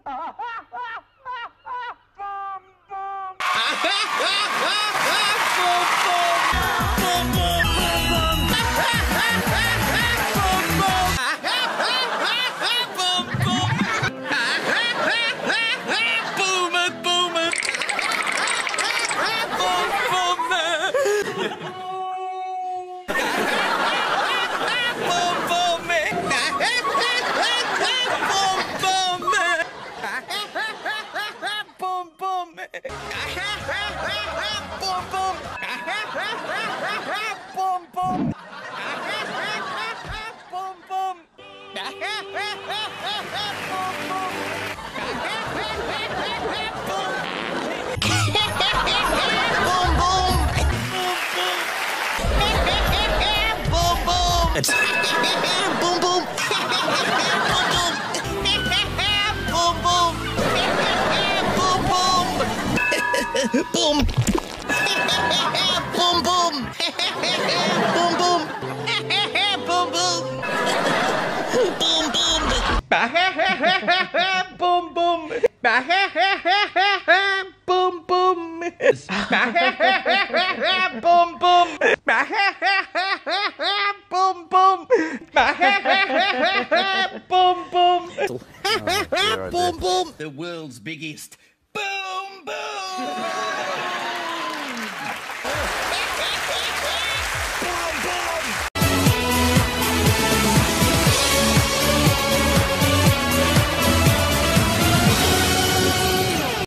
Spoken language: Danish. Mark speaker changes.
Speaker 1: It's boom boom. Boom boom. Boom boom. Boom. Boom boom. Boom boom. Boom boom. Boom boom. Boom boom. Boom boom. Boom boom. Boom boom. Boom boom. Boom boom. The world's biggest boom boom.